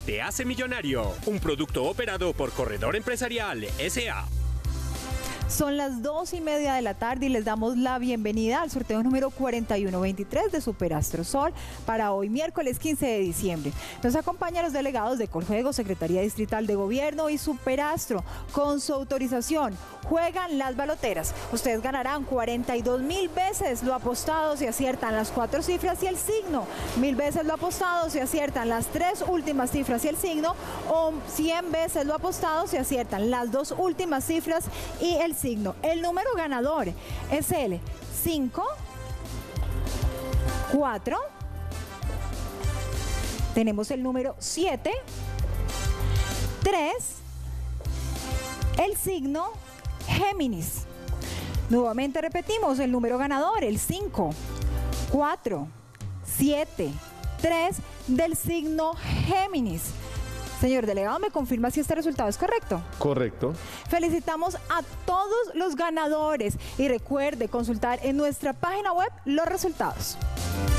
te hace millonario. Un producto operado por Corredor Empresarial S.A. Son las 2:30 de la tarde y les damos la bienvenida al sorteo número 4123 de Superastro Sol para hoy, miércoles 15 de diciembre. Nos acompañan los delegados de Coljuegos, Secretaría Distrital de Gobierno y Superastro. Con su autorización, juegan las baloteras. Ustedes ganarán 42.000 veces lo apostado si aciertan las 4 cifras y el signo, 1.000 veces lo apostado si aciertan las 3 últimas cifras y el signo, o 100 veces lo apostado si aciertan las 2 últimas cifras y el signo. El número ganador es el 5, 4, tenemos el número 7, 3, el signo Géminis. Nuevamente repetimos el número ganador, el 5, 4, 7, 3 del signo Géminis. Señor delegado, ¿me confirma si este resultado es correcto? Correcto. Felicitamos a todos los ganadores y recuerde consultar en nuestra página web los resultados.